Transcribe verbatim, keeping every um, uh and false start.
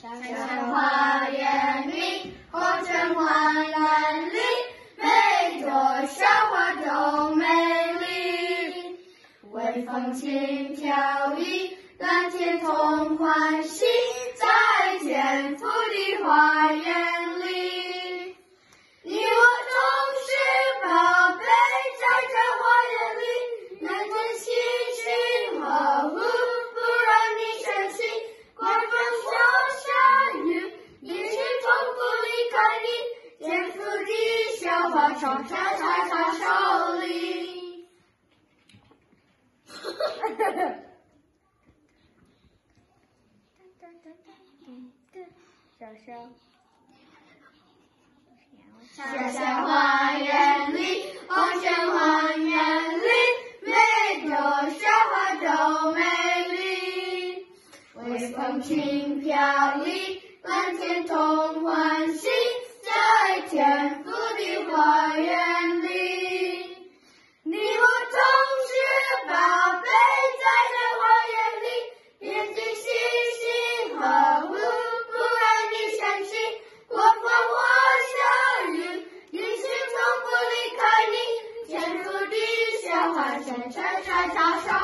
山花园里，红橙黄蓝绿，每朵小花都美丽。微风轻飘逸，蓝天同欢喜，在天父的花园里。你我都是宝贝，在这花园里，能珍惜去呵护，不让你生气。刮风下雨，也是从不离开你，天父的小花常常在他手里。 小小小小花园里，红橙黄园里，每朵小花都美丽。微风轻飘逸，蓝天同欢喜，在天父的花园里。你我都是宝贝，在这花园里，别尽细心呵护，不让你伤心。刮风或下雨，也是从不离开你，天父的小花常常在他手